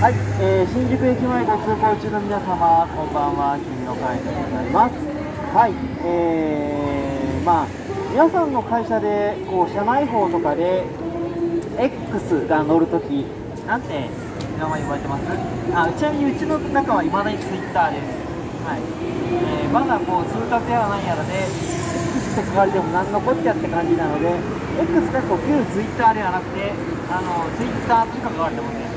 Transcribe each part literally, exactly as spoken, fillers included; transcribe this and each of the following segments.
はい、えー、新宿駅前ご通行中の皆様、こんばんは、君の会社でございます。はい、えー、まあ、皆さんの会社で、こう、社内報とかで、X が乗るとき、なんて名前言われてます？あ、ちなみにうちの中は未だに Twitter です。はい。えー、まだこう、通達やらなんやらで、X って書かれても何のこっちゃって感じなので、X かっこ旧 Twitter ではなくて、あの、Twitter って書かれてますね。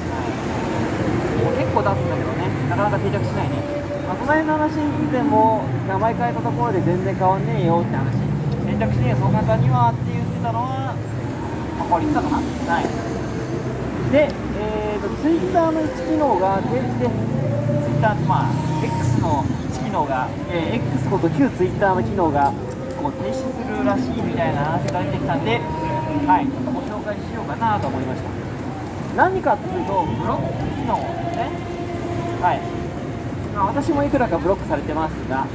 結構出すんだけどね、なかなか定着しないね。まあ、その辺の話以前も名前変えたところで全然変わんねえよって話、定着しねえそう簡単にはって言ってたのは、まあ、これ言ったかな。はい。で、えーと、Twitter のいち機能が停止で、Twitter、まあ、X のいち機能が、えー、X こと旧 Twitter の機能がこう停止するらしいみたいな話が出てきたんで、はい、ちょっとご紹介しようかなと思いました。何かっていうと、ブロック機能ですね。はい。まあ、私もいくらかブロックされてますが、はい。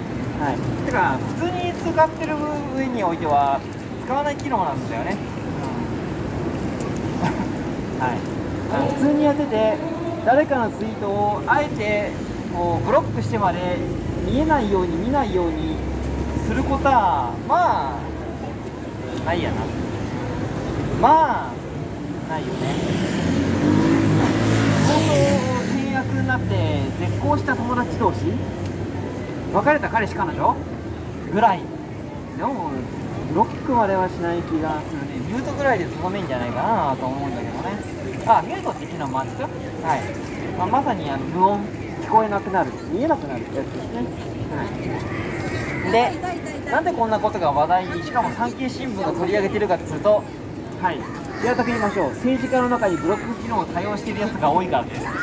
てか、普通に使ってる上においては、使わない機能なんだよね。うん、はい。あの普通にやってて、誰かのツイートをあえてこうブロックしてまで見えないように、見ないようにすることは、まあ、ないやな。まあ、ないよね。契約になって絶交した友達同士、別れた彼氏彼女ぐらいでもブロックまではしない気がするね。ミュートぐらいでとどめんじゃないかなと思うんだけどね。あ、ミュートって機能もあるんですよ。はい、まあ、まさにあの無音、聞こえなくなる、見えなくなるってやつですね。はい、で、なんでこんなことが話題に、しかも産経新聞が取り上げてるかっていうと、はい、平たく言いましょう、政治家の中にブロック機能を多用しているやつが多いからです。はい、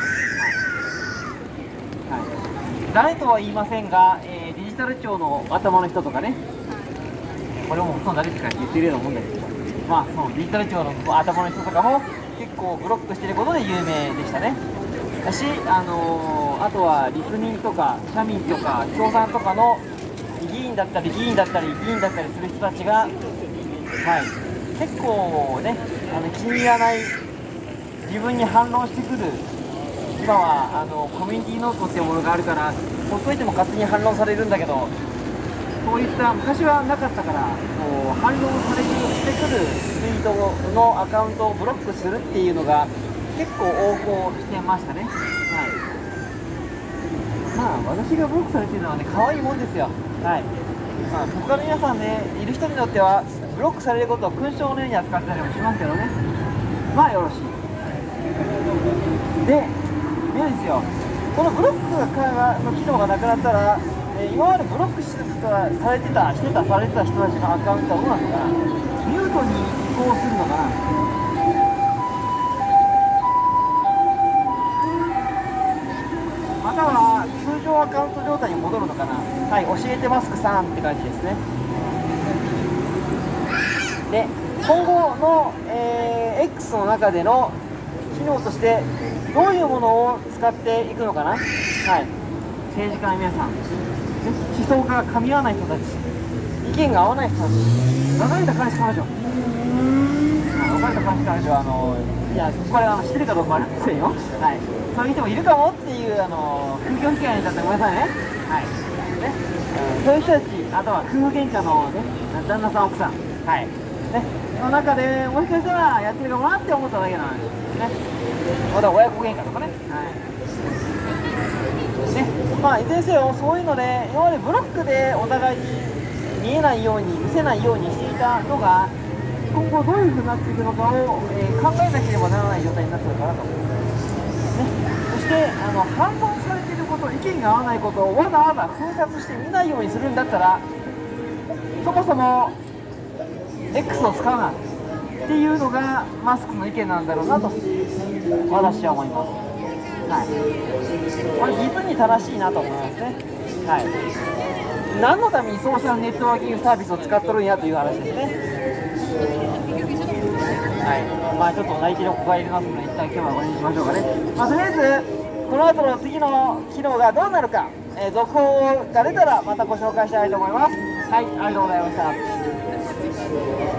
誰とは言いませんが、えー、デジタル庁の頭の人とかね、これもほとんど誰って言ってるようなもんだけど、まあ、そのデジタル庁の頭の人とかも結構ブロックしてることで有名でしたね。だし、あのー、あとは立民とか社民とか共産とかの議員だったり議員だったり議員だったりする人たちが、はい、結構ね、あの気に入らない、自分に反論してくる、今はあのコミュニティノートっていうものがあるからほっといても勝手に反論されるんだけど、そういった昔はなかったから、こう反論されるしてくるツイートのアカウントをブロックするっていうのが結構横行してましたね。はい、まあ私がブロックされてるのはね、可愛いもんですよ。はい、まあ、他の皆さんね、いる人によってはブロックされることを勲章のように扱ったりもしますけどね。まあよろしい。で、でですよ、このブロックがの機能がなくなったら、えー、今までブロックしてたされてたしてたされてた人たちのアカウントはどうなのかな、ミュートに移行するのかな。または通常アカウント状態に戻るのかな。はい、教えてマスクさんって感じですね。で、今後の、えー、X の中での機能としてどういうものを使っていくのかな。はい、政治家の皆さん、思想が噛み合わない人たち、意見が合わない人たち、別れた彼氏彼女、別れた彼氏彼女はあのいや、これは知ってるかどうかありませんよ。はい、そういう人もいるかもっていうあの空気被害だったらごめんなさいね。はい、ね、そういう人たち、あとは夫婦喧嘩のね、旦那さん奥さん、はい、ね、その中でもしかしたらやってるかもなって思っただけなんですね。また親子喧嘩とかね。はい、ね、まあいずれにせよそういうので今までブロックでお互いに見えないように見せないようにしていたのが今後どういう風になっていくのかを、えー、考えなければならない状態になってるかなと、ね、そしてあの反論されていること、意見が合わないことをわざわざ封殺して見ないようにするんだったら、そもそも X を使うなっていうのがマスクの意見なんだろうなと私は思います。はい、これ実に正しいなと思いますね。はい、何のためにソーシャルネットワーキングサービスを使っとるんやという話ですね。はい、まあちょっと泣いてる子がいますので一旦今日はこれにしましょうかね。まあ、とりあえずこの後の次の機能がどうなるか、えー、続報が出たらまたご紹介したいと思います。はい、ありがとうございました。